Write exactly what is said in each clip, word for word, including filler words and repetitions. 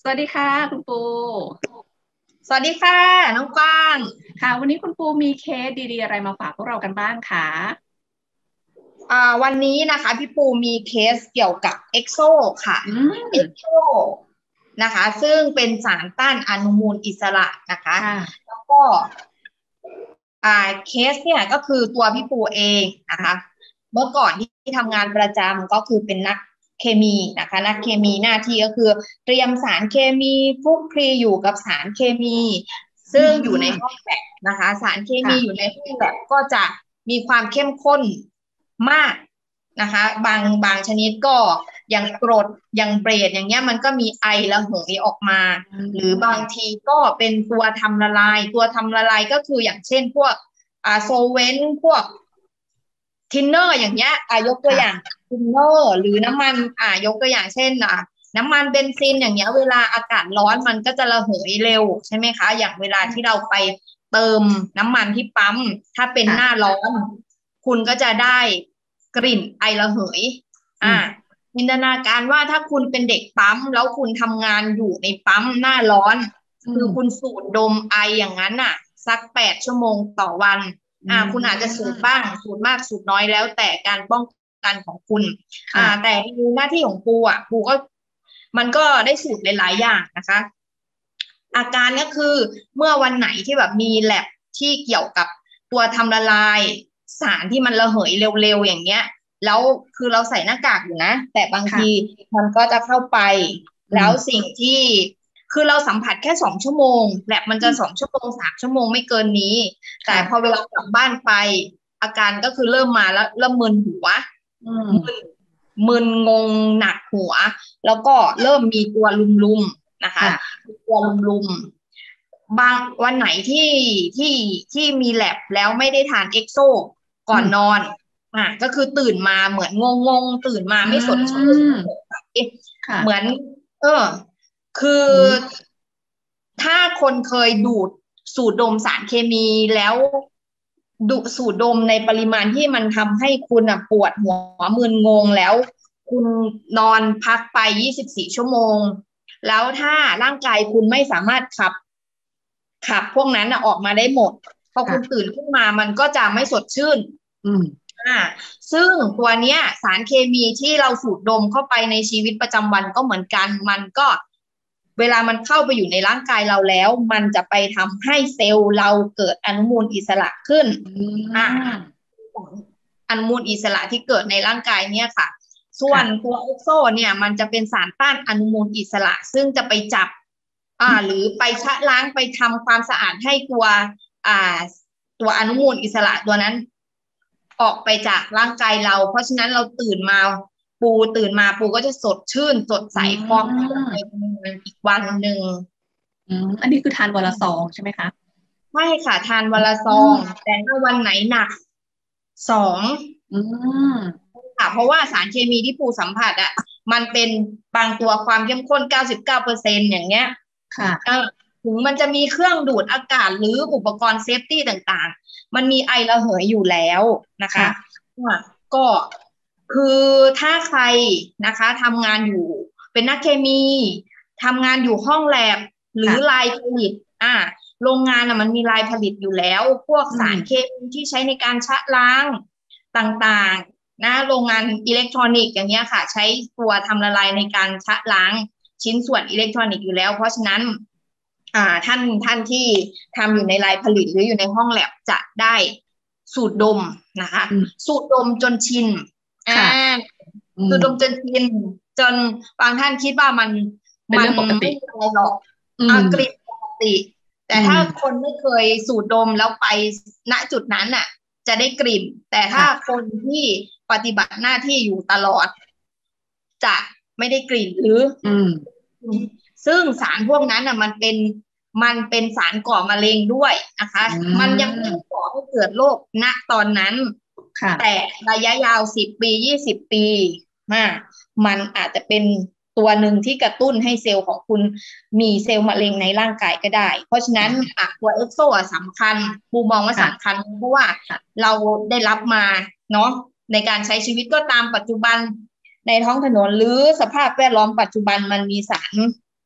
สวัสดีค่ะคุณปูสวัสดีค่ะน้องกว้างค่ะวันนี้คุณปูมีเคสดีๆอะไรมาฝากพวกเรากันบ้างคะอ่าวันนี้นะคะพี่ปูมีเคสเกี่ยวกับเอ็กโซค่ะอืเอ็กมโซนะคะซึ่งเป็นสารต้านอนุมูลอิสระนะคะค่ะแล้วก็อ่าเคสเนี่ยก็คือตัวพี่ปูเองนะคะเมื่อก่อนที่ทำงานประจำก็คือเป็นนักเคมีนะคะนักเคมีหน้าที่ก็คือเตรียมสารเคมีคลุกคลีอยู่กับสารเคมีอืซึ่งอยู่ในห้อมงแลบนะคะสารเคมีอยู่ค่ะในห้องแลบก็จะมีความเข้มข้นมากนะคะบางบางชนิดก็อย่างกรดอย่างเบรดอย่างเงี้ยมันก็มีไอระเหยออกมาอืหรือบางมทีก็เป็นตัวทำละลายตัวทำละลายก็คืออย่างเช่นพวก อ่าโซเวนพวกทินเนอร์อย่างเงี้ยอ่ายกตัวอย่างค่ะทินเนอร์หรือน้ำมันอ่ายกตัวอย่างเช่นอ่าน้ำมันเบนซินอย่างเงี้ยเวลาอากาศร้อนมันก็จะระเหยเร็วใช่ไหมคะอย่างเวลาที่เราไปเติมน้ำมันที่ปั๊มถ้าเป็นหน้าค่ะร้อนคุณก็จะได้กลิ่นไอระเหยอ่าอืมจินตนาการว่าถ้าคุณเป็นเด็กปั๊มแล้วคุณทำงานอยู่ในปั๊มหน้าร้อนอืคือคุณมสูดดมไออย่างนั้นน่ะสักแปดชั่วโมงต่อวันอือ่าคุณอาจจะสูดบ้างมสูดมากสูดน้อยแล้วแต่การป้องกันของคุณอ่าค่ะแต่หน้าที่ของครูอ่ะครูก็มันก็ได้สูตรหลายๆอย่างนะคะอาการก็คือเมื่อวันไหนที่แบบมีแลบที่เกี่ยวกับตัวทำละลายสารที่มันระเหยเร็วๆอย่างเงี้ยแล้วคือเราใส่หน้ากากอยู่นะแต่บางทีค่ะมันก็จะเข้าไปแล้วอืมสิ่งที่คือเราสัมผัสแค่สองชั่วโมงแลบมันจะสองอืมชั่วโมงสามชั่วโมงไม่เกินนี้ แต่พอค่ะเวลากลับบ้านไปอาการก็คือเริ่มมาแล้วเริ่มมึนหัวอืมึนมมึนงงหนักหัวแล้วก็เริ่มมีตัวลุมๆนะคะค่ะมีตัวลุมๆบางวันไหนที่ที่ที่มีแลบแล้วไม่ได้ทานเอ็กโซก่อืมอนนอนอ่ะก็คือตื่นมาเหมือนงงงตื่นมาอืไม่สดชื่นไม่สดมใสเหมือนค่ะเออคืออืมถ้าคนเคยดูดสูดดมสารเคมีแล้วดูสูดดมในปริมาณที่มันทำให้คุณอ่ะปวดหัวมึนงงแล้วคุณนอนพักไปยี่สิบสี่ชั่วโมงแล้วถ้าร่างกายคุณไม่สามารถขับขับพวกนั้นอ่ะออกมาได้หมดพอคุณค่ะตื่นขึ้นมามันก็จะไม่สดชื่นอืมอ่าซึ่งตัวเนี้ยสารเคมีที่เราสูดดมเข้าไปในชีวิตประจำวันก็เหมือนกันมันก็เวลามันเข้าไปอยู่ในร่างกายเราแล้วมันจะไปทำให้เซลล์เราเกิดอนุมูลอิสระขึ้นอือ่ามอนุมูลอิสระที่เกิดในร่างกายเนี่ยค่ะส่วนค่ะตัวเอ็กโซเนี่ยมันจะเป็นสารต้านอนุมูลอิสระซึ่งจะไปจับอ่าหรือไปชะล้างไปทำความสะอาดให้ตัวอ่าตัวอนุมูลอิสระตัวนั้น ออกไปจากร่างกายเรา เพราะฉะนั้นเราตื่นมาปูตื่นมาปูก็จะสดชื่นสดอืใสพร้อมที่จะไปมทำงานอีกวันหนึ่งอืมอันนี้คือทานวันละซองใช่ไหมคะไม่ค่ะทานวันละซอืองมแต่ถ้าวันไหนหนักสองอืมค่ะเพราะว่าสารเคมีที่ปูสัมผัสอ่ะมันเป็นบางตัวความเข้มข้นเก้าสิบเก้าเปอร์เซ็นต์อย่างเงี้ยเอค่ะอถึงมันจะมีเครื่องดูดอากาศหรืออุปกรณ์เซฟตี้ต่างๆมันมีไอระเหยอยู่แล้วนะคะค่ะอ่ะก็คือถ้าใครนะคะทำงานอยู่เป็นนักเคมีทำงานอยู่ห้องแลบหรือค่ะลายผลิตอ่า โรงงานอ่ะมันมีลายผลิตอยู่แล้วพวกอืมสารเคมีที่ใช้ในการชะล้างต่างๆนะโรงงานอิเล็กทรอนิกส์อย่างเงี้ยค่ะใช้ตัวทำละลายในการชะล้างชิ้นส่วนอิเล็กทรอนิกส์อยู่แล้วเพราะฉะนั้นอ่าท่านท่านที่ทำอยู่ในลายผลิตหรืออยู่ในห้องแลบจะได้สูดดมนะคะอืมสูดดมจนชินอ่าค่ะอืสูดดมจนมชินจนบางท่านคิดว่ามันเป็นมันเรื่องปกติไม่มีอะไรหรอกอืมอ่ากลิ่นปกติ แต่อืถ้าคมนไม่เคยสูดดมแล้วไปณจุดนั้นน่ะจะได้กลิ่นแต่ถ้าค่ะคนที่ปฏิบัติหน้าที่อยู่ตลอดจะไม่ได้กลิ่นหรืออืมซึ่งสารพวกนั้นน่ะมันเป็นมันเป็นสารก่อมะเร็งด้วยนะคะอืมันยังไม่ได้มก่อให้เกิดโรคณตอนนั้นแต่ค่ะระยะยาวสิบปียี่สิบปีมามันอาจจะเป็นตัวหนึ่งที่กระตุ้นให้เซลล์ของคุณ มีเซลล์มะเร็งในร่างกายก็ได้ เพราะฉะนั้นอ่ะตัวเอ็กโซอ่ะสำคัญปูมองว่าค่ะสำคัญเพราะว่าค่ะเราได้รับมาเนาะในการใช้ชีวิตก็ตามปัจจุบันในท้องถนนหรือสภาพแวดล้อมปัจจุบันมันมีสาร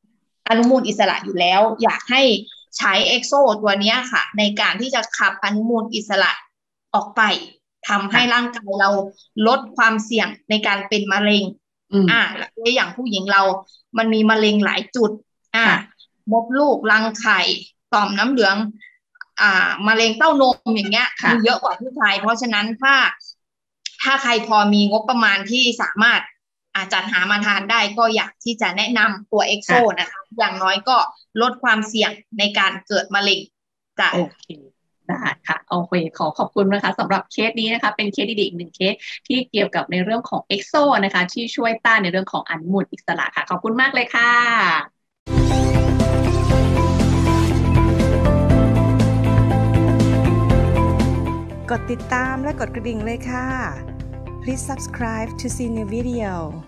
อนุมูลอิสระอยู่แล้ว อยากให้ใช้เอ็กโซตัวนี้ค่ะในการที่จะขับอนุมูลอิสระออกไปทำให้ร่างกายเราลดความเสี่ยงในการเป็นมะเร็งอ่าและอย่างผู้หญิงเรามันมีมะเร็งหลายจุดอ่ามดลูกรังไข่ต่อมน้ำเหลืองอ่ามะเร็งเต้านมอย่างเงี้ยมีเยอะกว่าผู้ชายเพราะฉะนั้นถ้าถ้าใครพอมีงบประมาณที่สามารถอาจัดหามาทานได้ก็อยากที่จะแนะนำตัวเอ็กโซนะคะอย่างน้อยก็ลดความเสี่ยงในการเกิดมะเร็งจ้ะโอเคได้ค่ะโอเคขอขอบคุณนะคะสำหรับเคสนี้นะคะเป็นเคสดีๆอีกหนึ่งเคสที่เกี่ยวกับในเรื่องของเอ็กโซนะคะที่ช่วยต้านในเรื่องของอนุมูลอิสระค่ะขอบคุณมากเลยค่ะกดติดตามและกดกระดิ่งเลยค่ะ Please subscribe to see new video